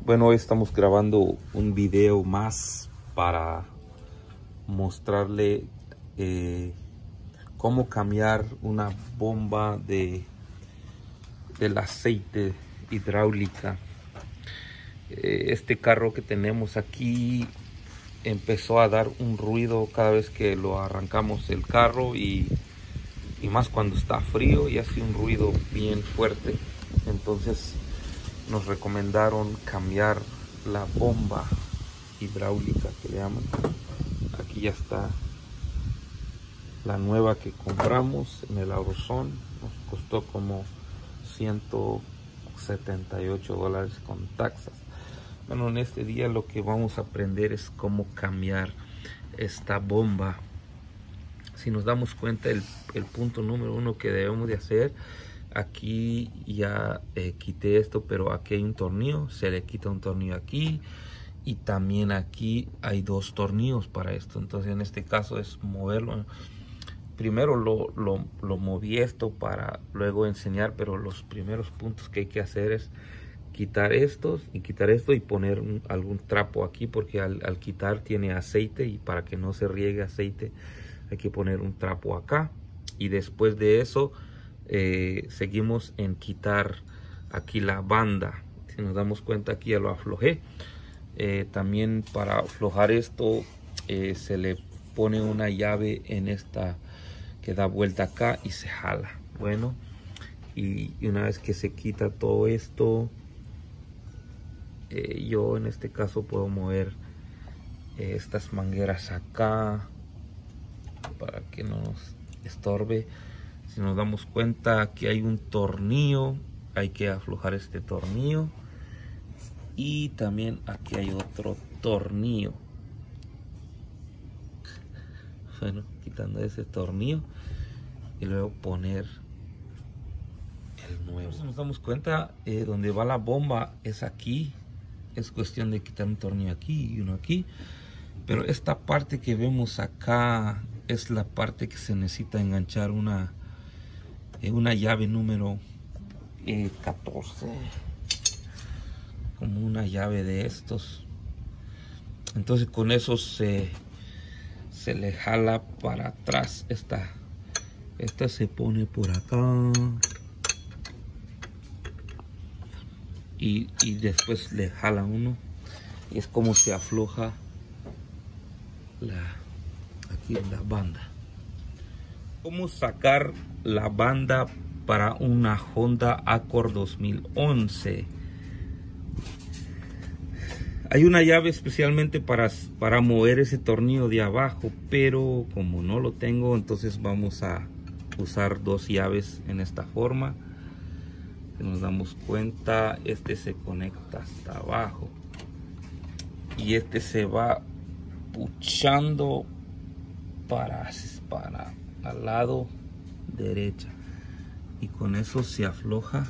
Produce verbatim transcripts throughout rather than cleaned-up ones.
Bueno, hoy estamos grabando un video más para mostrarle eh, cómo cambiar una bomba de del aceite hidráulica. Eh, este carro que tenemos aquí empezó a dar un ruido cada vez que lo arrancamos el carro y, y más cuando está frío, y hace un ruido bien fuerte. Entonces nos recomendaron cambiar la bomba hidráulica que le llaman. Aquí ya está la nueva que compramos en el AutoZone. Nos costó como ciento setenta y ocho dólares con taxas. Bueno, en este día lo que vamos a aprender es cómo cambiar esta bomba. Si nos damos cuenta, el, el punto número uno que debemos de hacer, aquí ya eh, quité esto, pero aquí hay un tornillo, se le quita un tornillo aquí y también aquí hay dos tornillos para esto. Entonces en este caso es moverlo. Primero lo, lo, lo moví esto para luego enseñar, pero los primeros puntos que hay que hacer es quitar estos y quitar esto y poner un, algún trapo aquí, porque al, al quitar tiene aceite y para que no se riegue aceite hay que poner un trapo acá. Y después de eso eh, seguimos en quitar aquí la banda. Si nos damos cuenta, aquí ya lo aflojé. Eh, también para aflojar esto eh, se le pone una llave en esta que da vuelta acá y se jala. Bueno, y, y una vez que se quita todo esto, eh, yo en este caso puedo mover eh, estas mangueras acá para que no nos estorbe. Si nos damos cuenta, aquí hay un tornillo, hay que aflojar este tornillo, y también aquí hay otro tornillo. Bueno, quitando ese tornillo y luego poner el nuevo. Si nos damos cuenta, eh, donde va la bomba es aquí. Es cuestión de quitar un tornillo aquí y uno aquí, pero esta parte que vemos acá es la parte que se necesita enganchar una eh, una llave número eh, catorce, como una llave de estos. Entonces con eso se se le jala para atrás. Esta esta se pone por acá y, y después le jala uno, y es como se afloja la aquí la banda. Cómo sacar la banda para una Honda Accord dos mil once. Hay una llave especialmente para, para mover ese tornillo de abajo, pero como no lo tengo, entonces vamos a usar dos llaves en esta forma. Si nos damos cuenta, este se conecta hasta abajo y este se va puchando para, para al lado derecha, y con eso se afloja.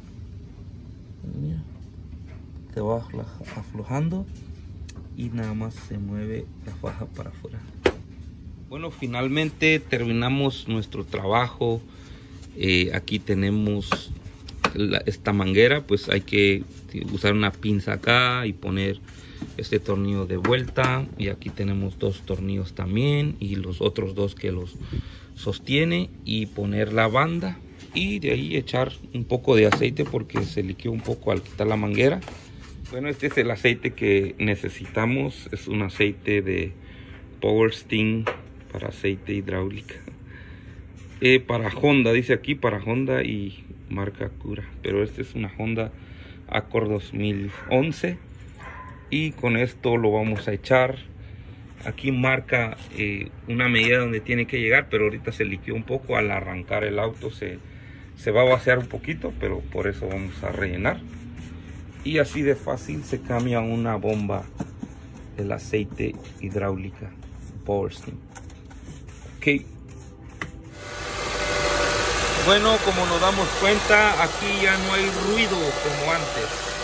Mira, se va aflojando y nada más se mueve la faja para afuera. Bueno, finalmente terminamos nuestro trabajo. Eh, aquí tenemos la, esta manguera, pues hay que usar una pinza acá y poner este tornillo de vuelta, y aquí tenemos dos tornillos también y los otros dos que los sostiene, y poner la banda, y de ahí echar un poco de aceite porque se liqueó un poco al quitar la manguera. Bueno, este es el aceite que necesitamos. Es un aceite de Powerstein para aceite hidráulica. Eh, para Honda, dice aquí para Honda y marca Cura. Pero este es una Honda Accord dos mil once. Y con esto lo vamos a echar. Aquí marca eh, una medida donde tiene que llegar, pero ahorita se liqueó un poco. Al arrancar el auto se, se va a vaciar un poquito, pero por eso vamos a rellenar. Y así de fácil se cambia una bomba del aceite hidráulica Powerstein. Ok. Bueno, como nos damos cuenta, aquí ya no hay ruido como antes.